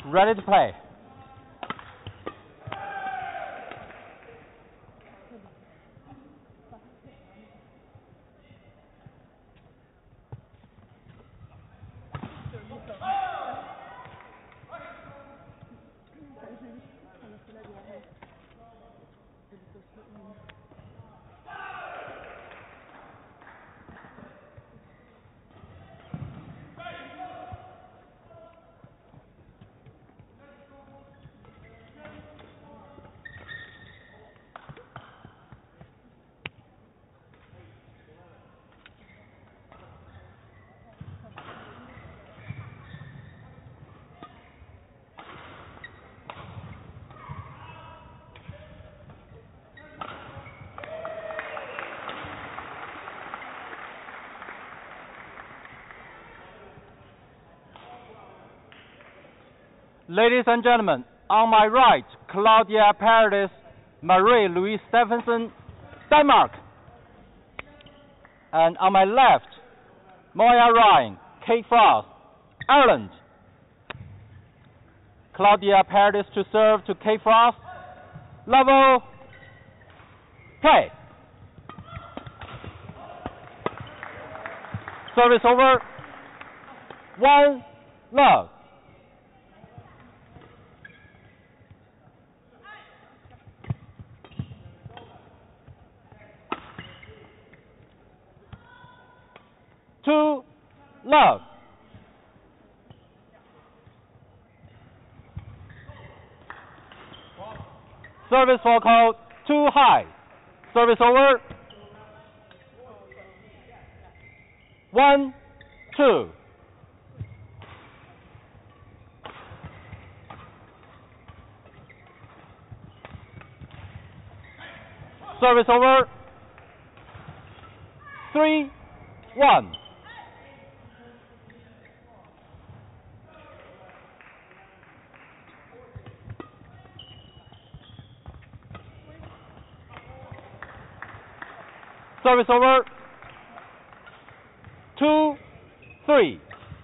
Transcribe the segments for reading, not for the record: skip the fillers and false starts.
ready to play. Ladies and gentlemen, on my right, Claudia Paredes, Marie-Louise Stephenson, Denmark. And on my left, Moya Ryan, Kate Frost, Ireland. Claudia Paredes to serve to Kate Frost. Level, play. Service over. 1-love. Two, love. Service for call, too high. Service over. 1-2. Service over. 3-1. Service over. 2-3.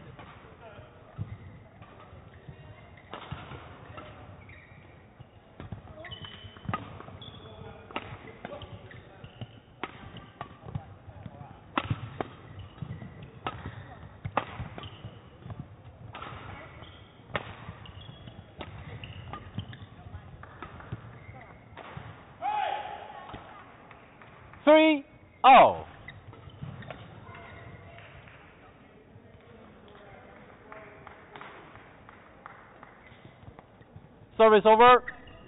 Three, oh. Service over.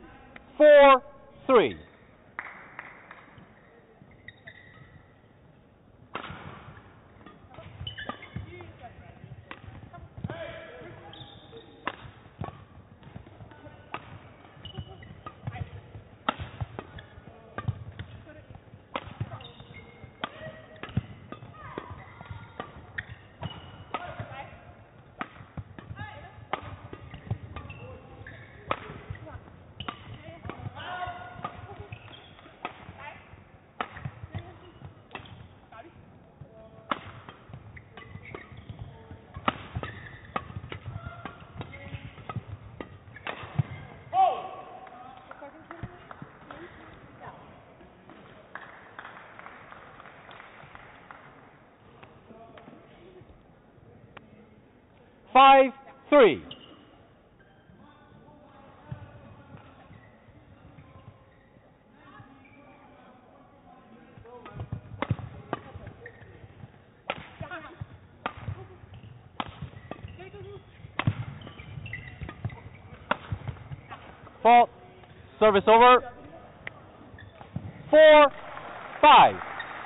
4-3. Five, 3. Fault. Service over. 4-5.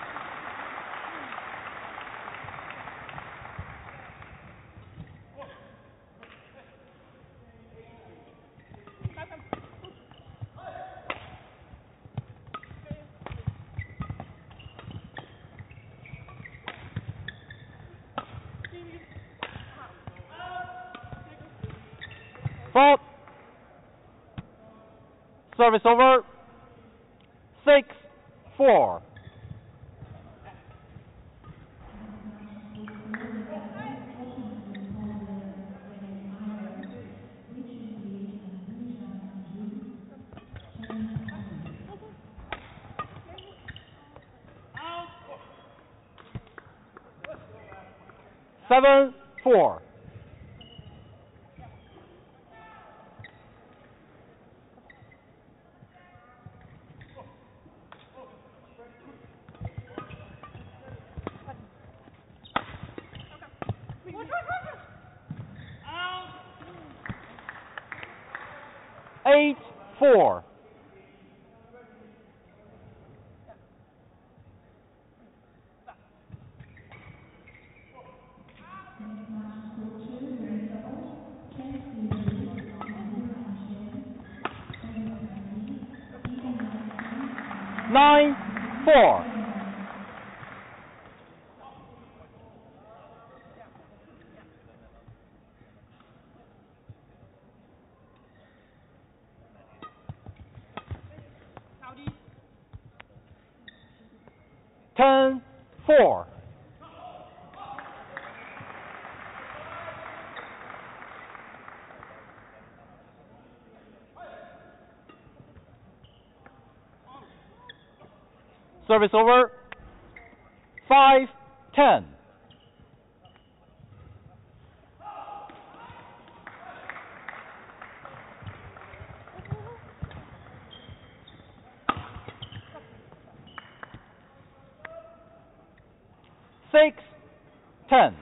Fault. Service over. 6-4. 7-4. Eight, 4. Nine, 4. Ten, 4. Service over. 5-10. Six, 10.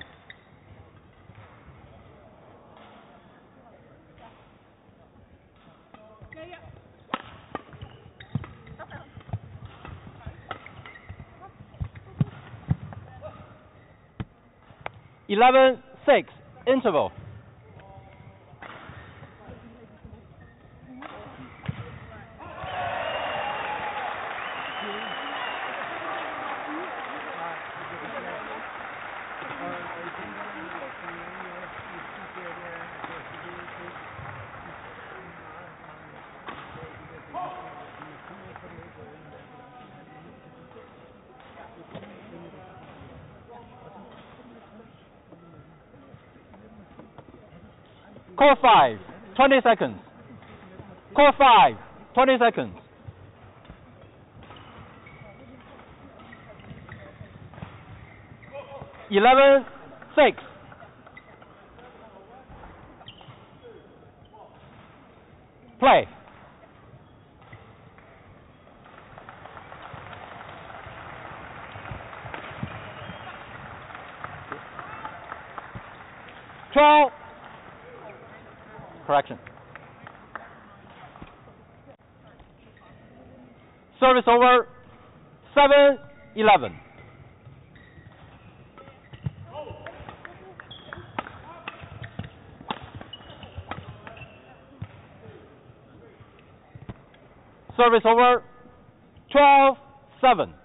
Eleven, 6. Interval. Core 5, 20 seconds. Core 5, 20 seconds. Eleven, 6. Play. Twelve. Correction. Service over. 7-11. Service over. 12-7.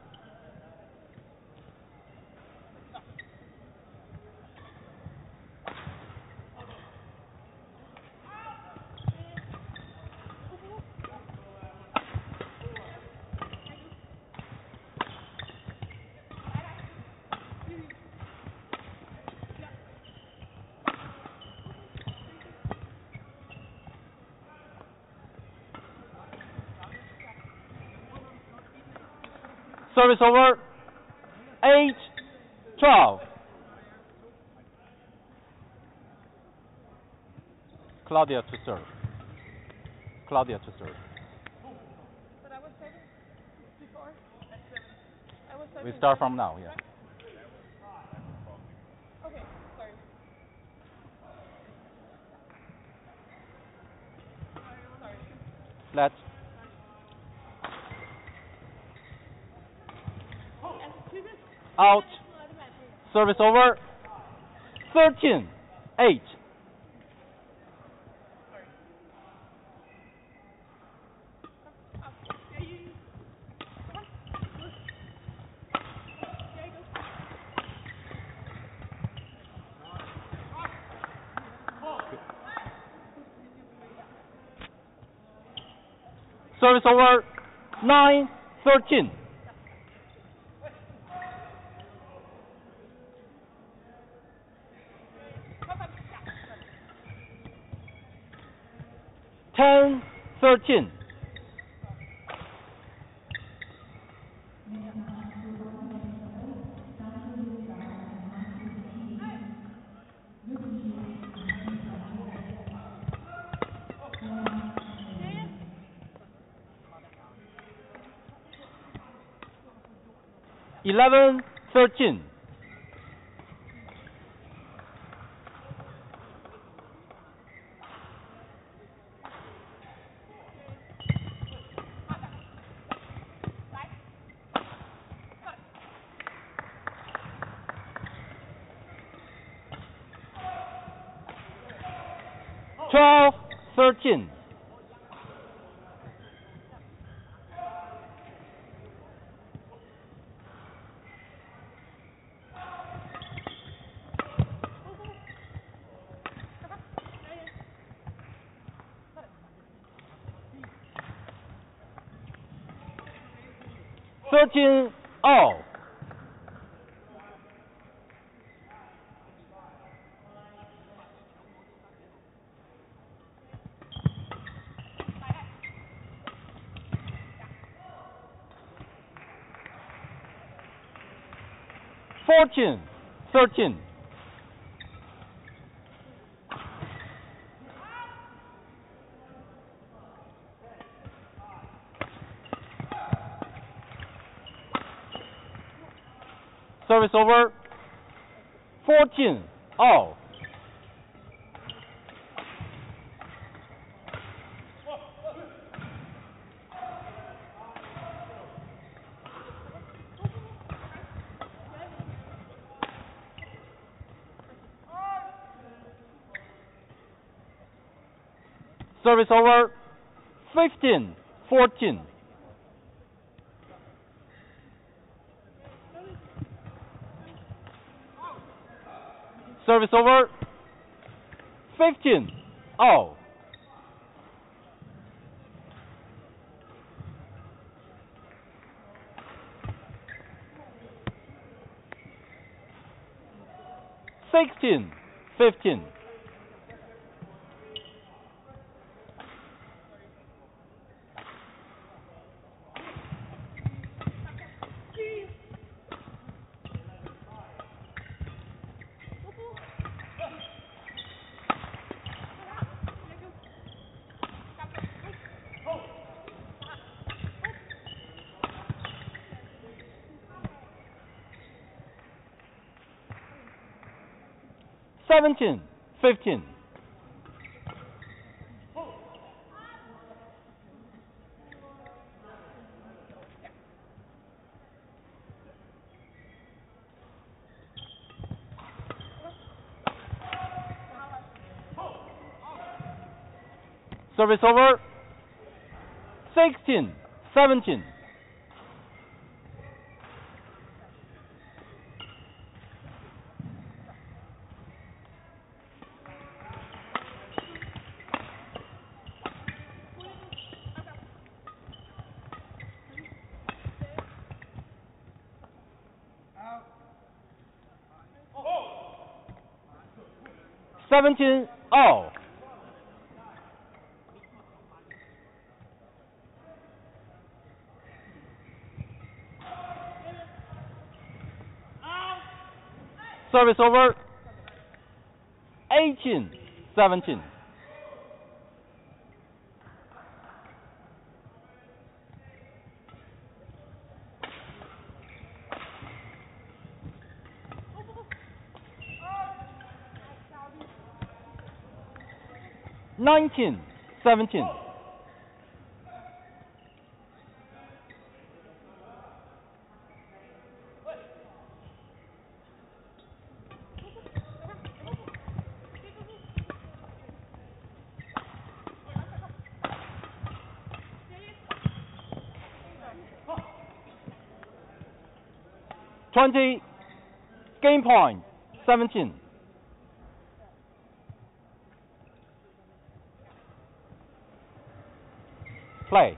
Service over. 8-12. Claudia to serve. Claudia to serve. But I was serving before. I was serving. We start from now, yeah. Okay, sorry. Sorry. Let's. Out. Service over. 13-8. Service over. 9-13. Ten, 13. 11-13. Twelve, 13. Thirteen all. Fourteen, 13. Service over. 14 all. Service over. 15-14. Service over. 15 all. Sixteen, 15. Seventeen, 15. Service over. 16-17. Seventeen all. Service over. 18-17. Nineteen, 17. Twenty. Game point. 17. Play.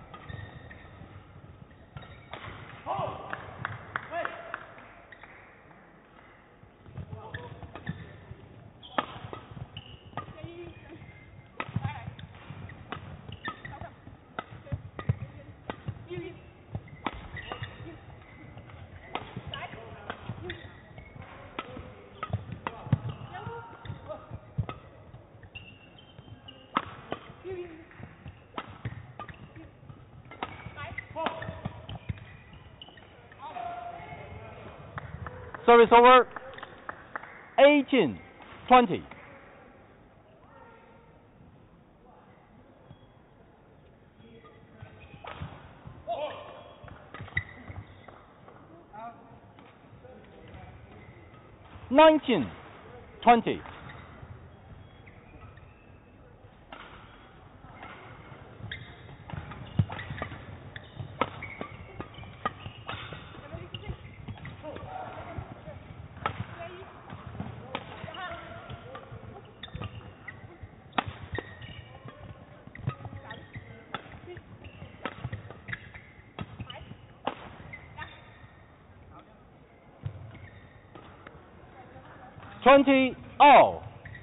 Service over. 18-20. Nineteen, 20. Twenty all.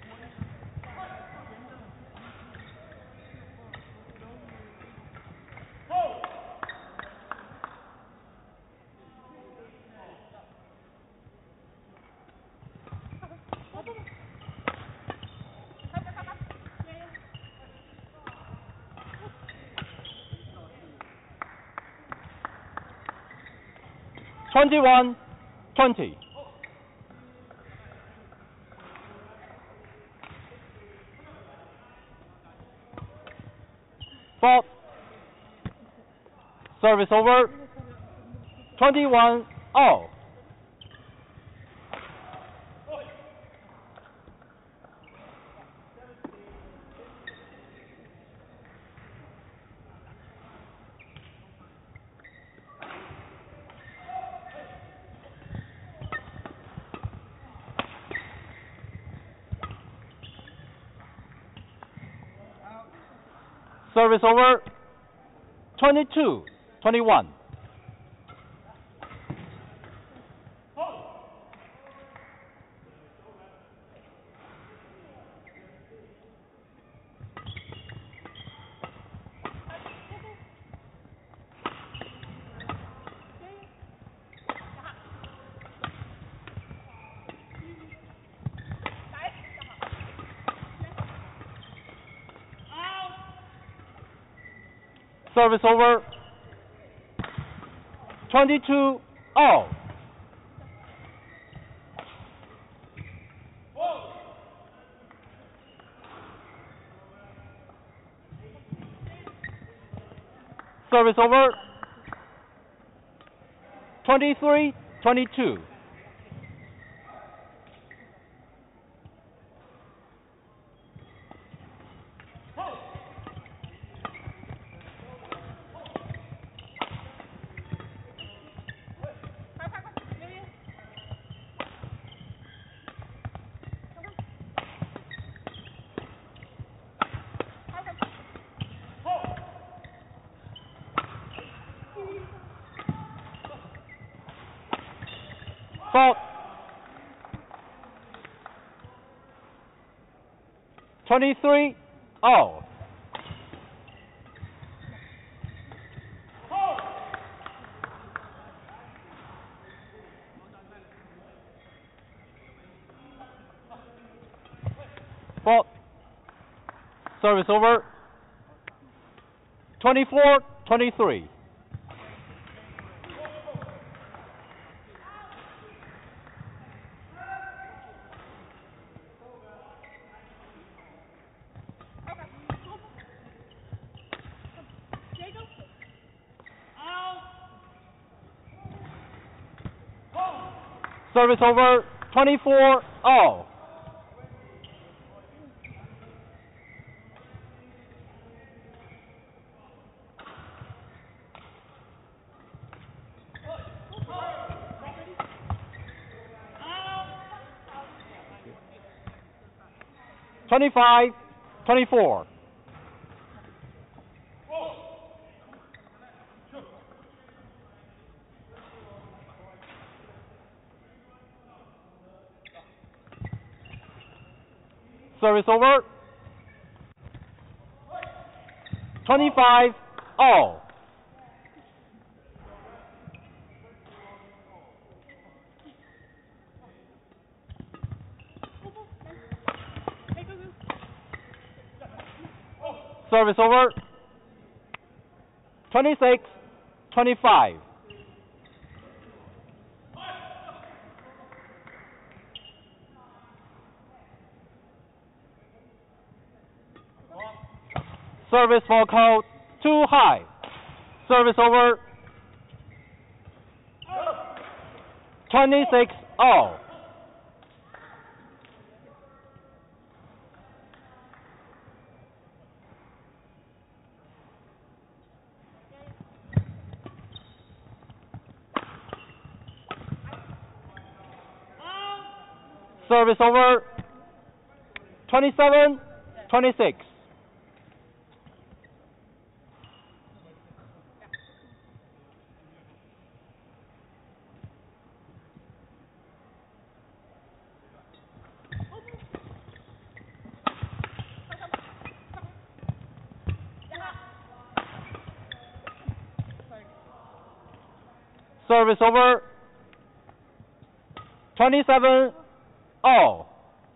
Twenty-one, 20. Fault. Service over. 21 all. Service over. 22-21. Service over. 22 all. Service over. 23-22. Fault. 23 all. Fault. Service over. 24-23. Service over. 24 all. Twenty-five, 24. Service over. 25 all. Service over. 26-25. Service for code too high. Service over. 26 all. Service over. 27, 26. Service over. 27 all.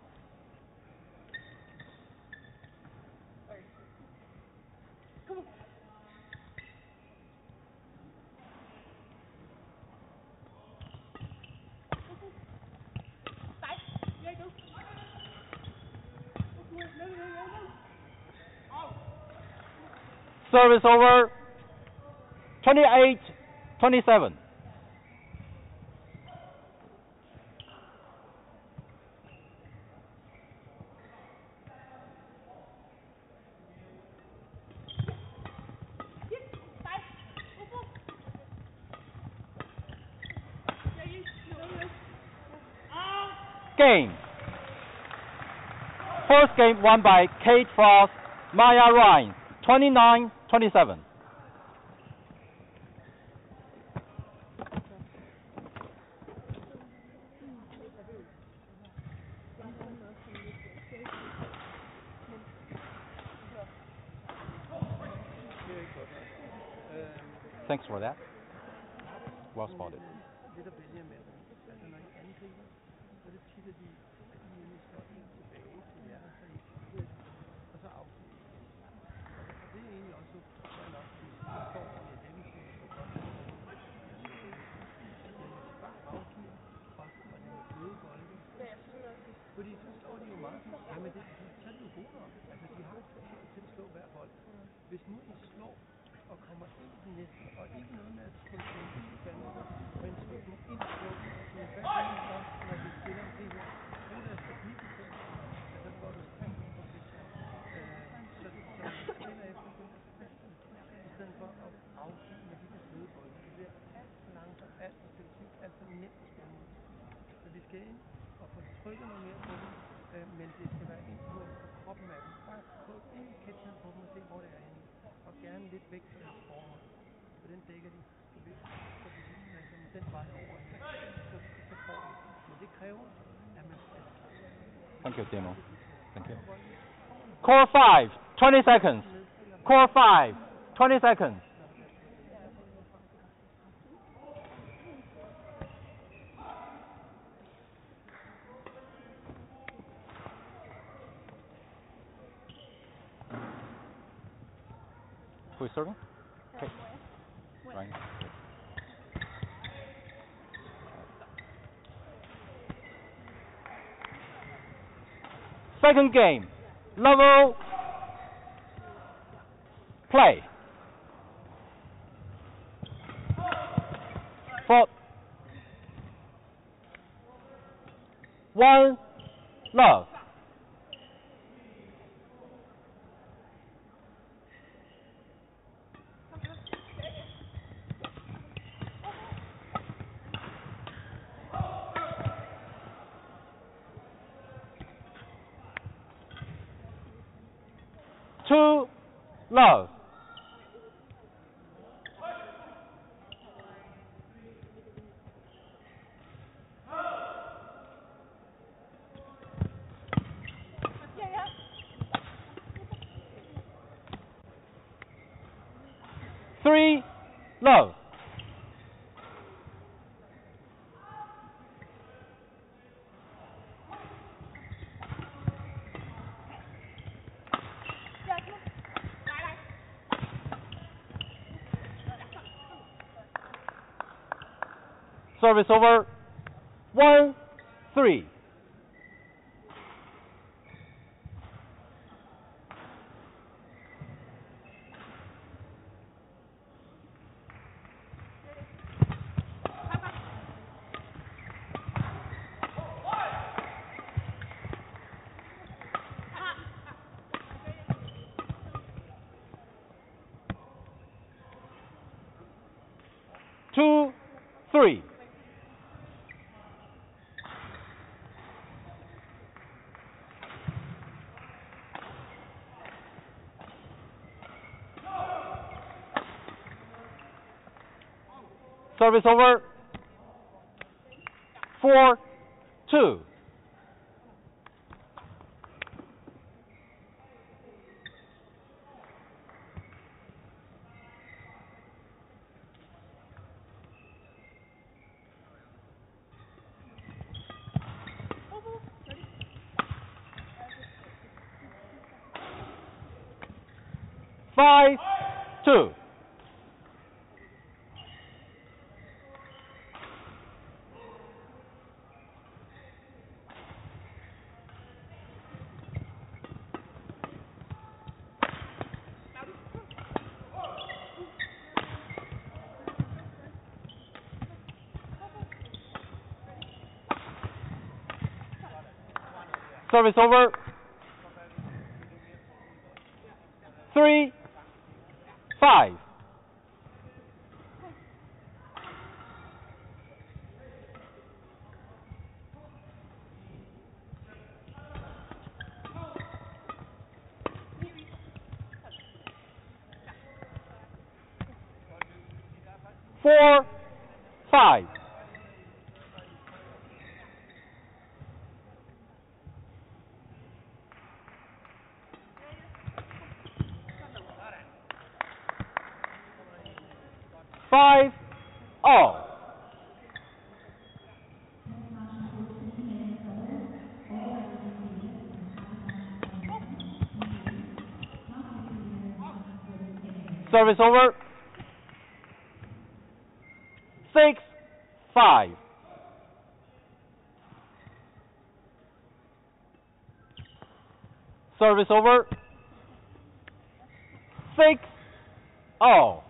Service over. 28, 27. Game. First game won by Kate Frost, Maya Ryan, 29-27. Thanks for that. Well spotted. Fordi så står de jo meget fint. Jamen det, så er de jo gode nok. Altså de har potentiale til at slå hver bold. Hvis nu I slår og kommer ind i den næste, og ikke noget med at trykke den ind i banen, men trykke den ind på, så hvad er det så, når vi spiller om det her? Brug deres teknikbesøg. Altså hvor du springer på det her. Så spiller efter det. I stedet for at afgive med de der bløde bolde. Det bliver alt for langsomt, alt for effektivt, alt for nemt at spille. Så vi skal ind og få trykket noget mere på dem, men det skal være ind på kroppen af dem. Bare få ind i ketchup på dem og se, hvor det er henne. Og gerne lidt væk fra deres forhold. For den dækker de. Så hvis man kommer den vej over her, så får de. Men det kræver, at man skal. Thank you, Demo. Thank you. Core 5, 20 seconds. Core 5, 20 seconds. Who is serving? Okay. Right. Second game. Level. Play. For 1 love. Two love. Three love. Service over. 1-3. 3. Service over. 4-2.5-2. Service over. 3-5. Four, 5. Five, all. Service over. 6-5. Service over. 6-all.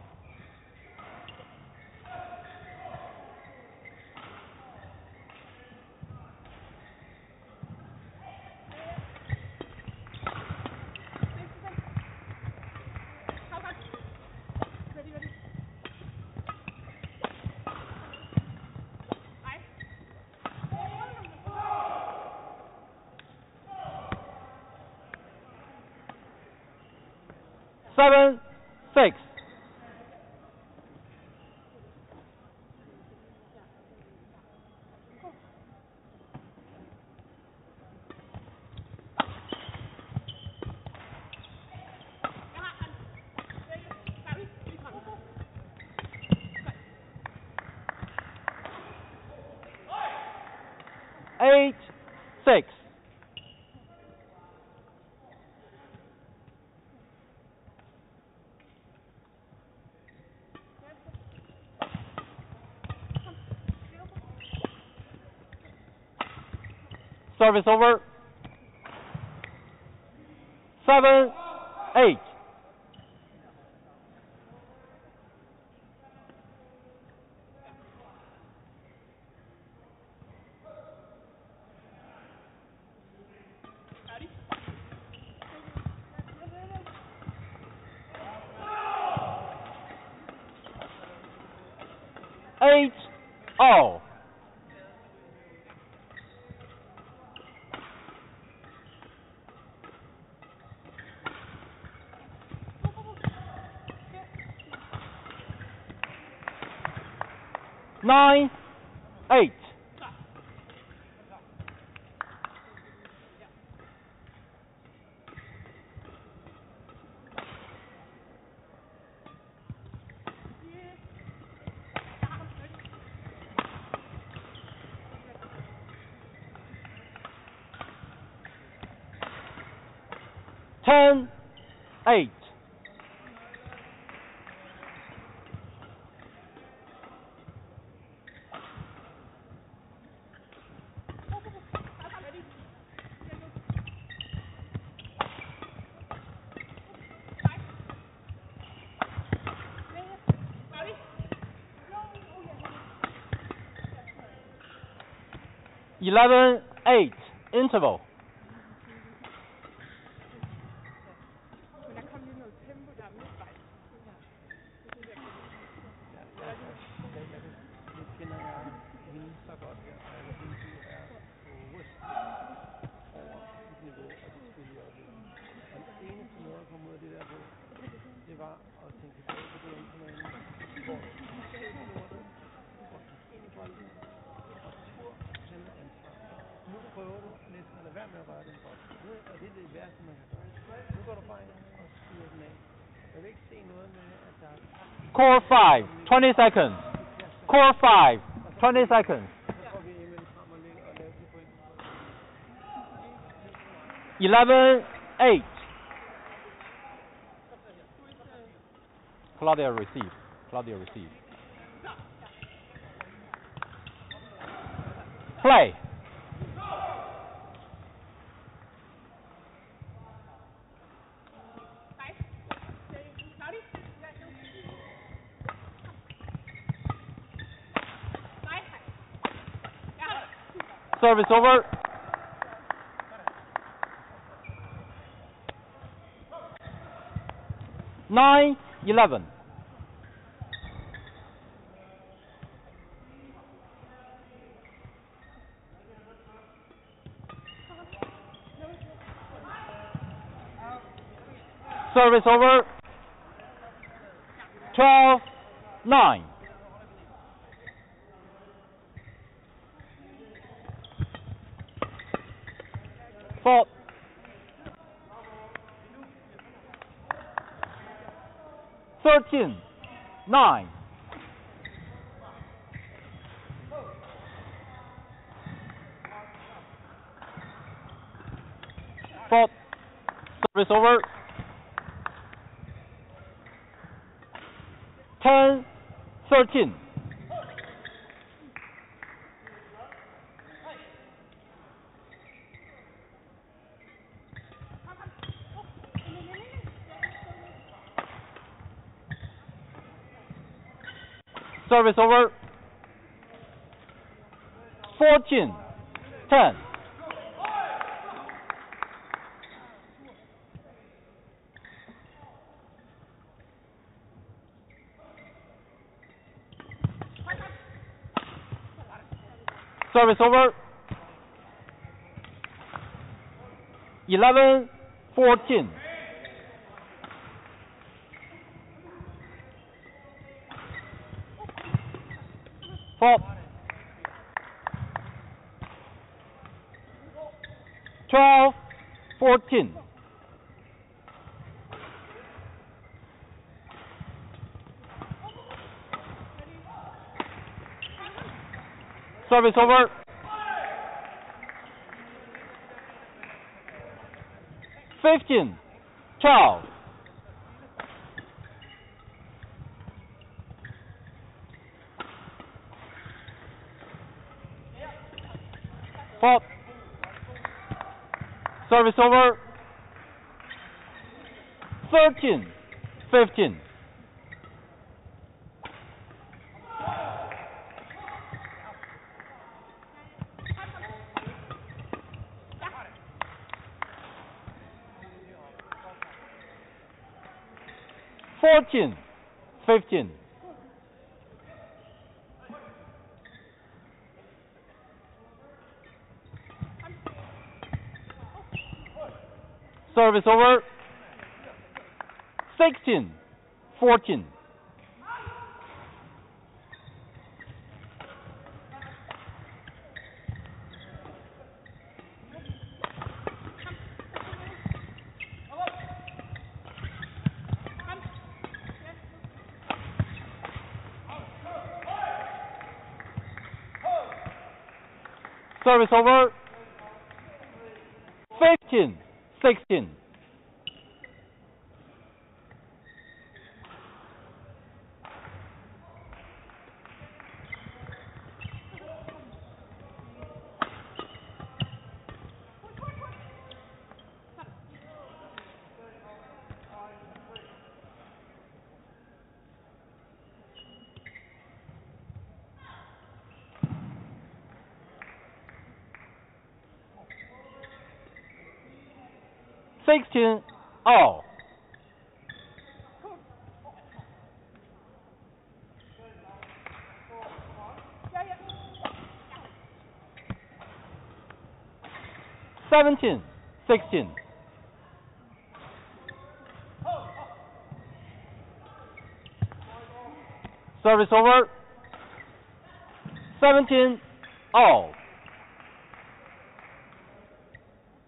Seven, 6. Eight, 6. Service over. 7-8. Eight, all. Nine, 8. Ten, 8. Eleven, 8. Interval. Men der kom lige noget tempo der midtvejs. Jeg kender lade med at røre den bold. Og det er det værste, man kan gøre. Nu går du bare ind og styrer den af. Jeg vil ikke se noget med, at der er... Core 5, 20 seconds. Core 5, 20 seconds. Så får vi Emil frem og lave de point. 11-8. Claudia receive. Claudia receive. Play. Service over. Nine, 11. Service over. 12-9. Fault. 13-9. Fault. Service over. 10-13. Service over. 14-10. Service over. 11-14. Fault. 12-14. Service over. 15-12. Fault. Service over. 13-15. Fourteen, 15. Service over. 16-14. Service over. 15-16. All. Seventeen, 16. Service over. 17 all.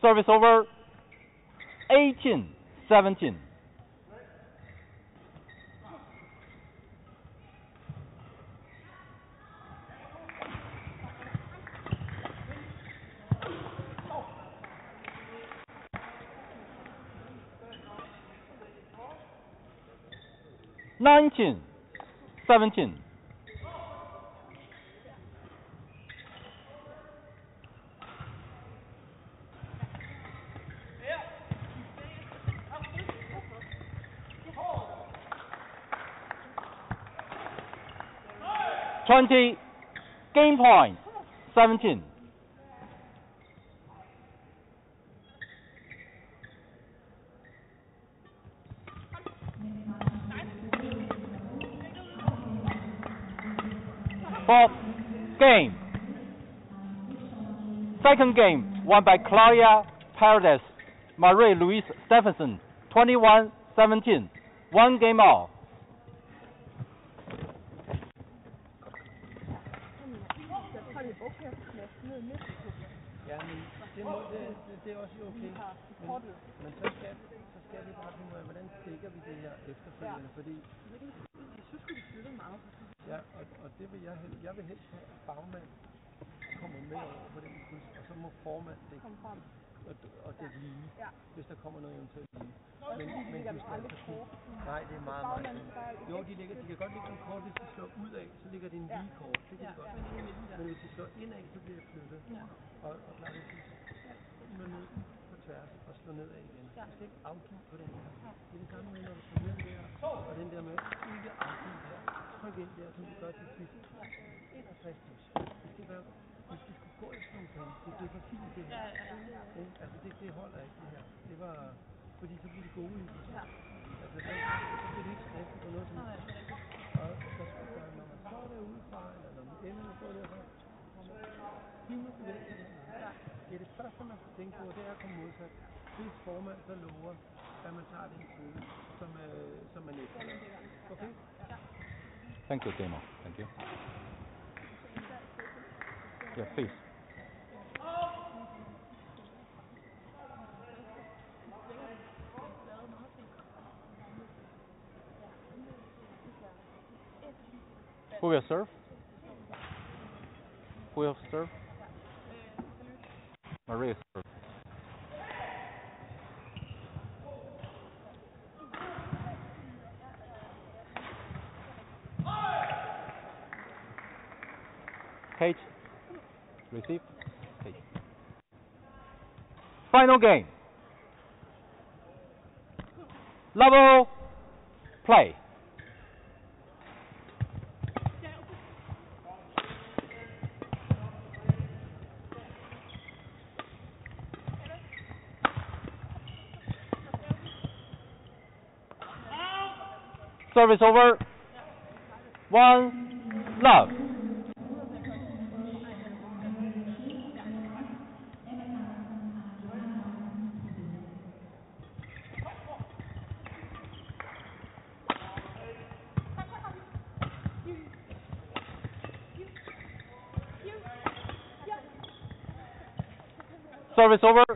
Service over. 18-17. Nineteen, 17. Game point, 17. Fourth game. Second game won by Claudia Paredes, Marie-Louise Stephenson, 21-17. 1 game off. Ja, men det er også okay. Men så skal vi bare finde ud af, hvordan stikker vi det her efterfølgende, fordi... Så skulle de flytte meget. Ja, og det vil jeg vil helst have, at bagmand kommer med over på den kryds, og så må formand dække og dække lige, hvis der kommer noget eventuelt lige. Men du skal altså kunne... Nej, det er meget, meget fint. Jo, de kan godt lægge en kort, hvis de slår ud af, så ligger det en lige kort. Det kan de godt. Men hvis de slår indad, så bliver det flyttet. Og klar, hvis de slår ned på tværs og slår nedad igen. Du skal ikke afgive på den her. Det er det samme med, når du slår ned der, og den der med ikke afgive der. Tryk ind der, som du gør til sidst. Ind og fastus. Hvis de skulle gå efter nogle penge, det er for fint det her. Altså det holder ikke det her. Det var... Fordi så bliver de gode i det. Altså så bliver det ikke stressende på noget som helst. Og der skal gøre, når man står derudefra, eller når man endelig står derfra, hive bevægelser. Det er det første, man skal tænke på, det er at komme modsat. Hvis formand så lover, at man tager den side, som man efterlader. Okay? Thank you, Demo. Thank you. Yeah, please. Who will serve? Who will serve? Maria serve. Kate, receive. Kate. Final game. Level play. Service over. 1 love. Service over.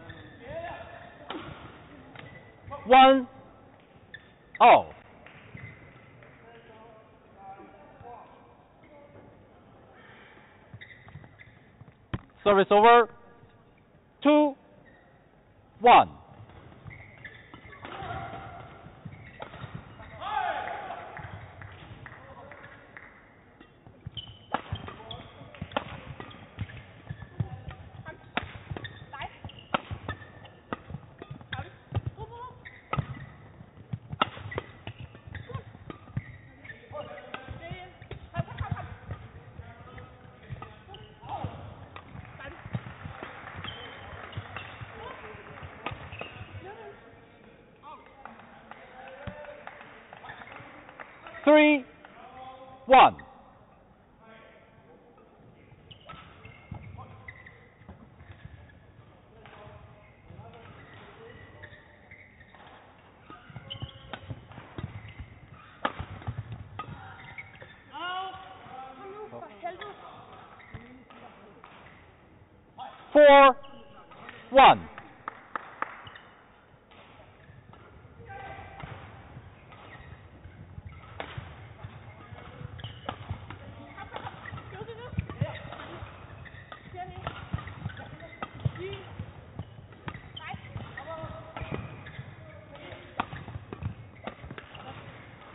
1-0. Service over. 2-1. Three, 1. Four, 1.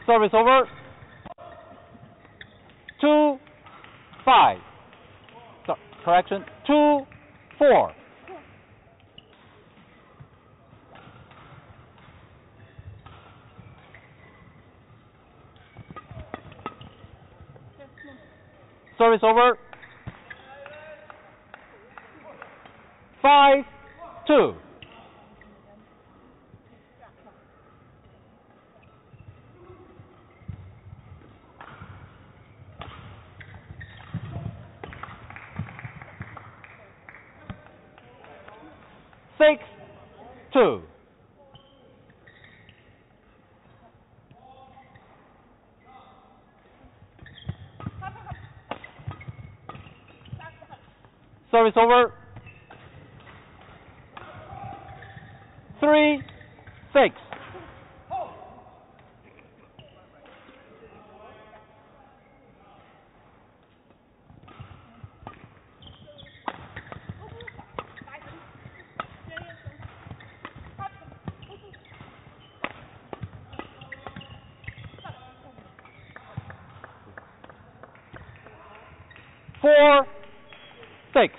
Service over. 2-5. So, correction. 2-4. Service over. 5-2. Six, two. Service over. 3-6. Four, 6.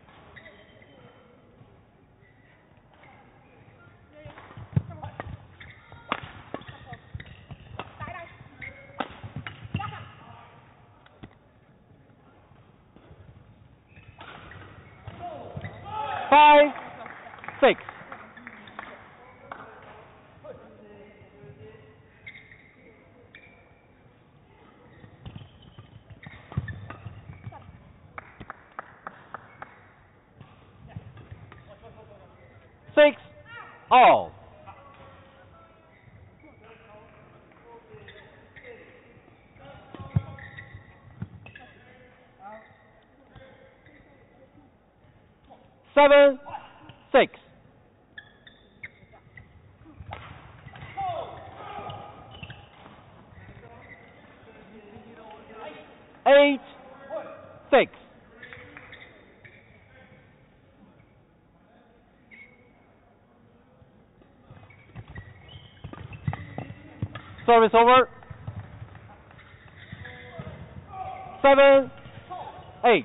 Five, 6. Six, all. Seven, 6. 8-6. Service over. 7-8.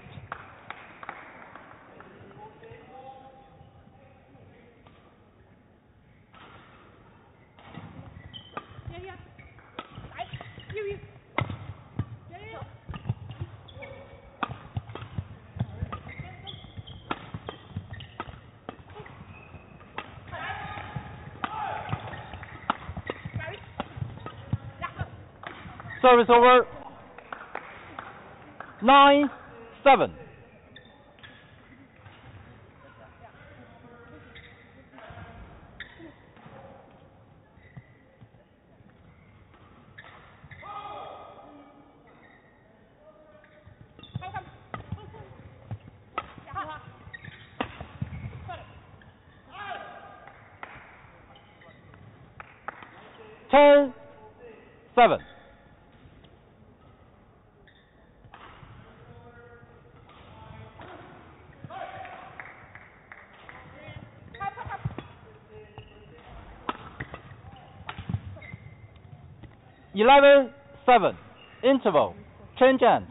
Service over. 9-7. Ten, 7. Eleven, 7. Interval. Change end.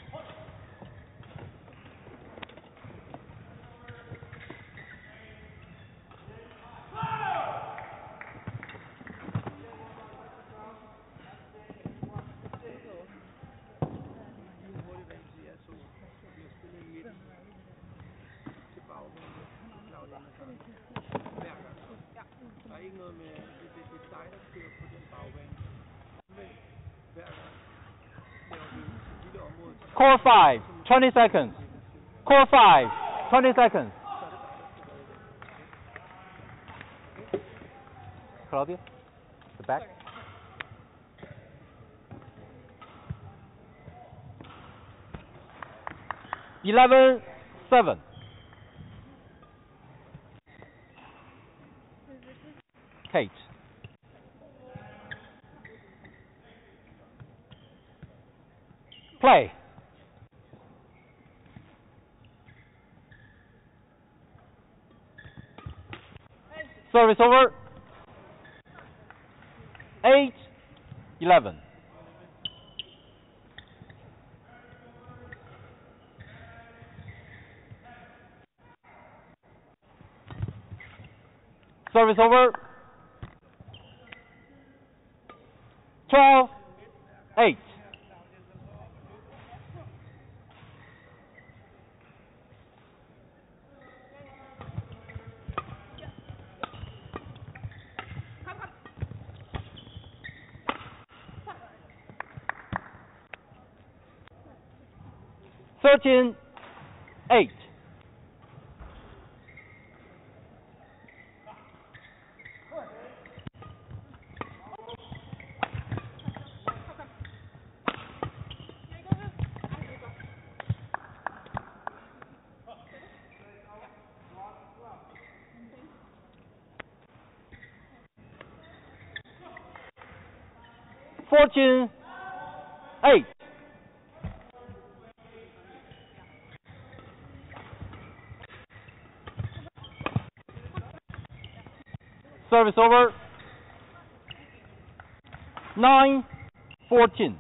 Der er ikke noget med, det er dig, der kører på den bagbane. Hver gang laver vi et lille område. Core 5, 20 seconds. Core 5, 20 seconds. Claudia, the back. Eleven, 7. Kate. Play. Service over. 8-11. Service over. 12-8. Thirteen, 8. Fortune, 8. Service over. 9-14.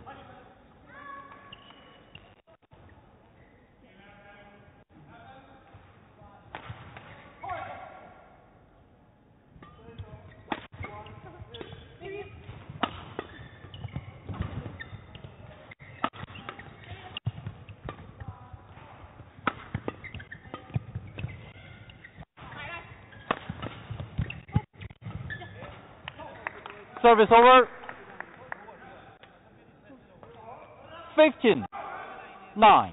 Service over. 15-9.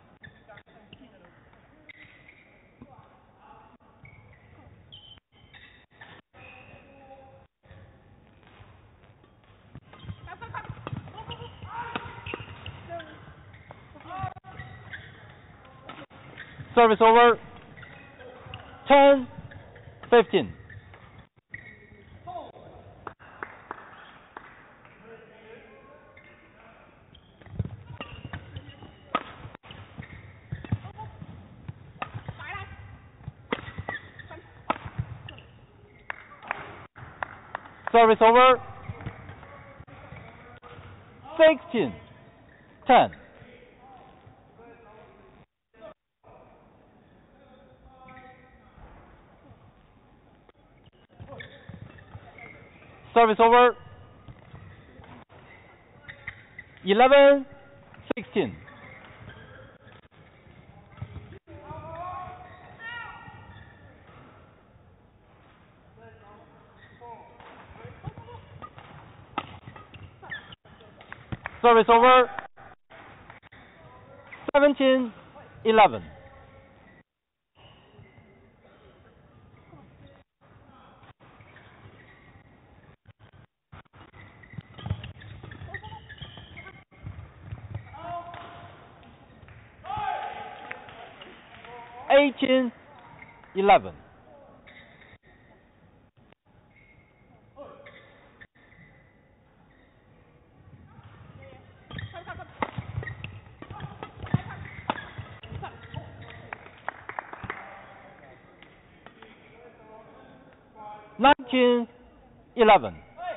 Service over. 10-15. Service over. 16-10. Service over. 11-16. Service over. 17-11. Eighteen, 11. Nineteen, 11.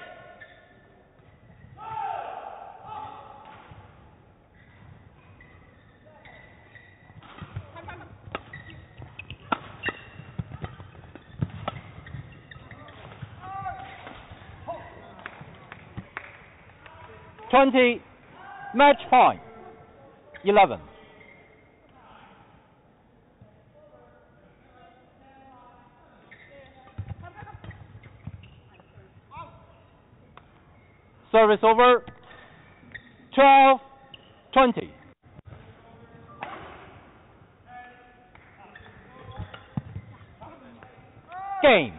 Match point. 11. Service over. 12-20. Game.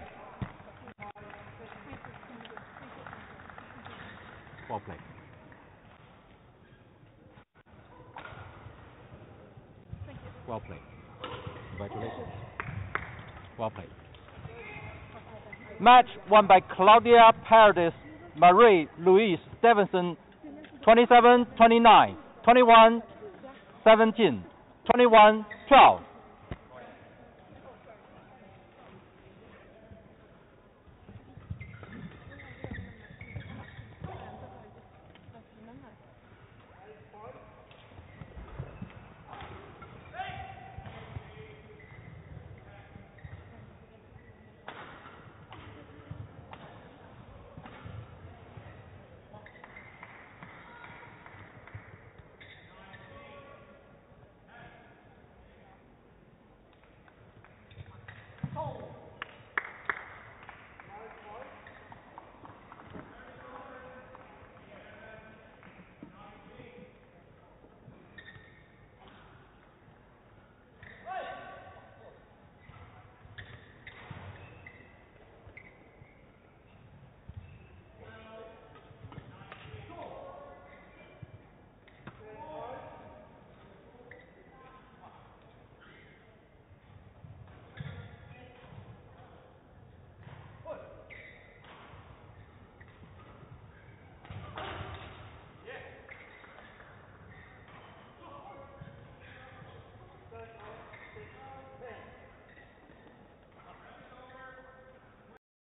Well played. Well played. Congratulations. Well played. Match won by Claudia Paredes, Marie Louise Stevenson, 27-29, 21-17, 21-12.